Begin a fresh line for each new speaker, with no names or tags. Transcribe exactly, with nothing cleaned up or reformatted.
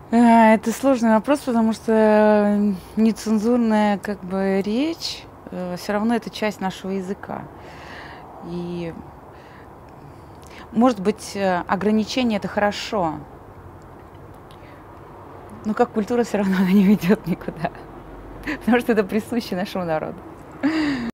А, Это сложный вопрос, потому что нецензурная как бы речь все равно это часть нашего языка. И, может быть, э, ограничение это хорошо, но как культура все равно она не ведет никуда, потому что это присуще нашему народу.